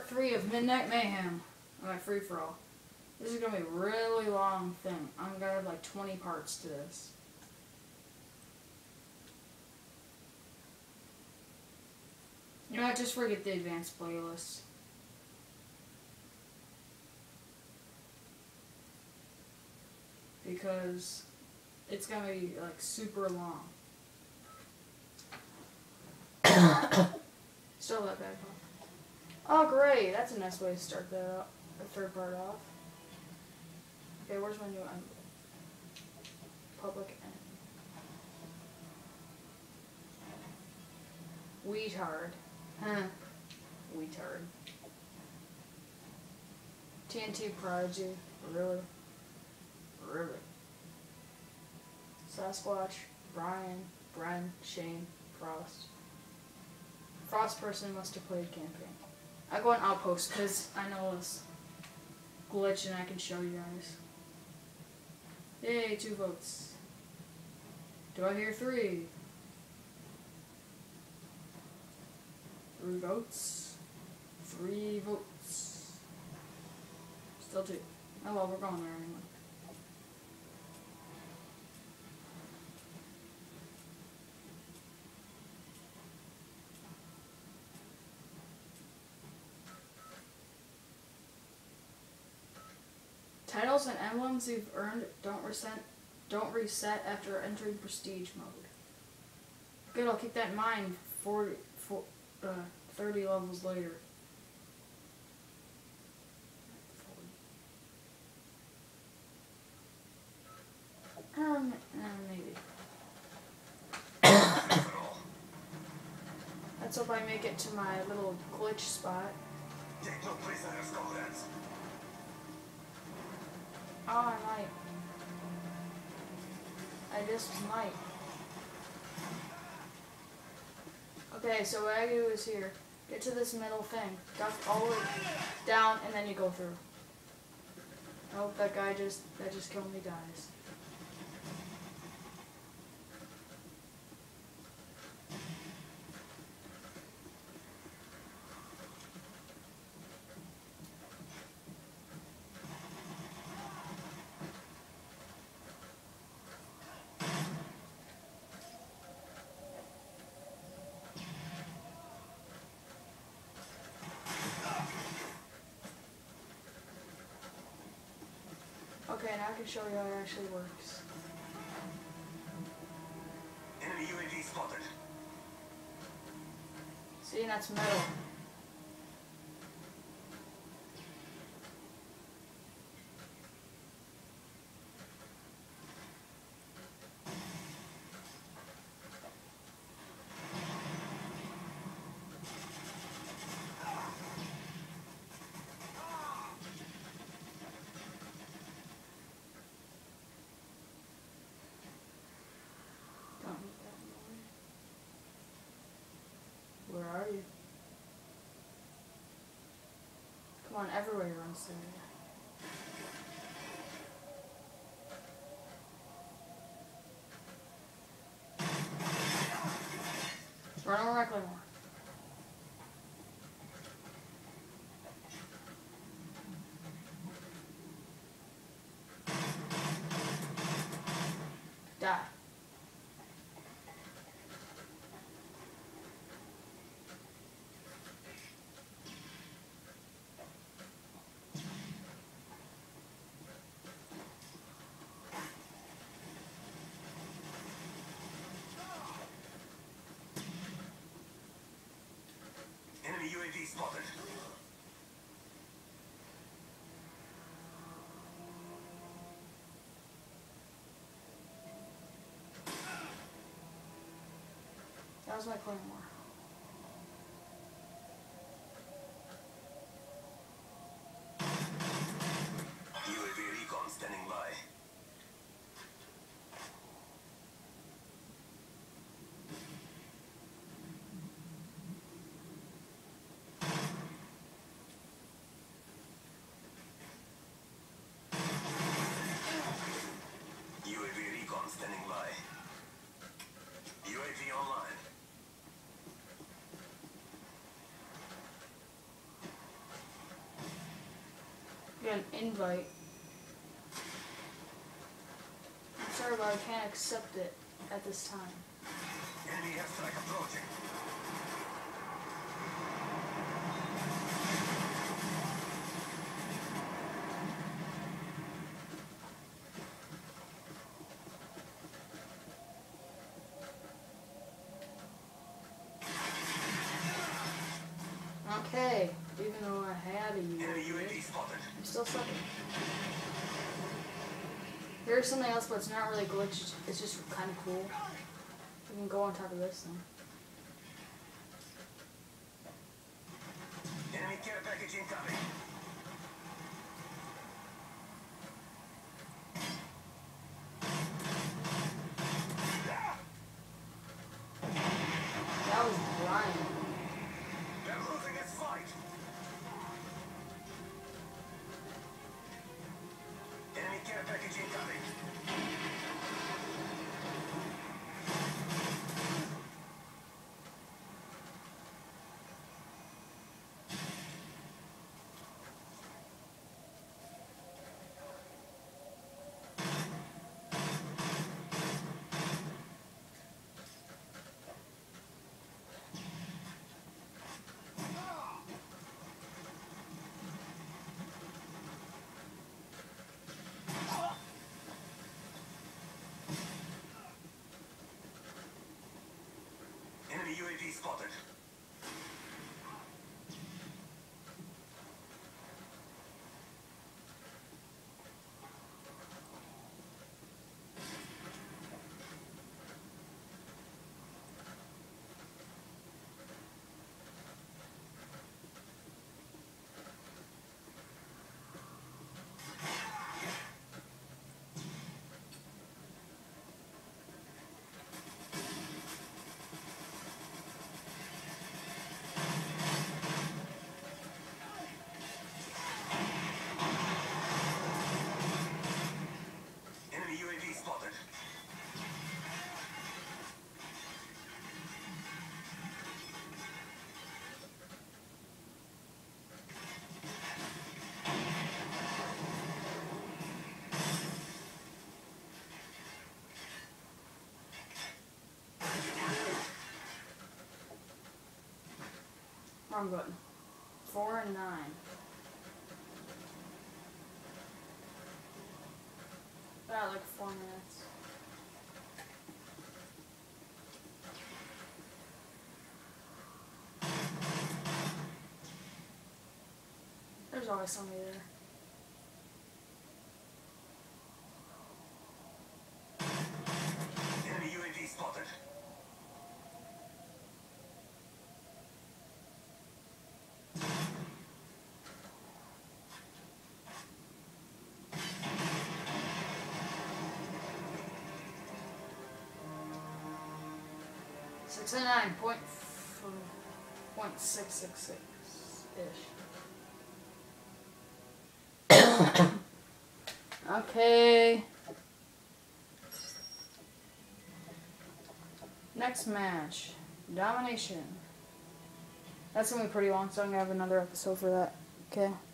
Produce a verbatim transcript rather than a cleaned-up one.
part three of Midnight Mayhem. Alright, free for all. This is gonna be a really long thing. I'm gonna have like twenty parts to this. You know what, just forget the advanced playlist. Because it's gonna be like super long. Still that bad. Oh great, that's a nice way to start that up, the third part off. Okay, where's my new envelope? Public enemy. Weetard. Huh. Weetard. T N T Prodigy. Really? Really? Sasquatch. Brian. Bren. Shane. Frost. Frost person must have played campaign. I go on Outpost because I know this glitch and I can show you guys. Yay, two votes. Do I hear three? Three votes. Three votes. Still two. Oh well, we're going there anyway. Titles and emblems you've earned don't reset, don't reset after entering prestige mode. Good, I'll keep that in mind for, for uh, thirty levels later. Um, uh, maybe. Let's hope I make it to my little glitch spot. Take no prisoners, comrades. Oh, I might. I just might. Okay, so what I do is here. Get to this middle thing. Duck all the way down, and then you go through. I hope that guy just, that just killed me dies. Okay, now I can show you how it actually works. Enemy U A V spotted. See, that's metal. Where are you? Come on, everywhere runs through here. Run over right, Claymore. Die. Enemy U A V spotted. That was my Claymore. U A V recon standing by. U A V recon standing by. U A V online. get an invite. I'm sorry, but I can't accept it at this time. Enemy airstrike approaching. Okay, even though I had a U A Enemy U A V, V spotted. I'm still sucking. Here's something else, but it's not really glitched. It's just kind of cool. We can go on top of this thing. Enemy care package incoming. That was Brian. They're losing its fight. Enemy care package incoming. Enemy U A V spotted. Enemy U A V spotted. Wrong button. Four and nine. About like four minutes. There's always somebody there. Enemy U A V spotted. Six and nine point point six six six ish. Okay. Next match, Domination. That's gonna be pretty long, so I'm gonna have another episode for that. Okay.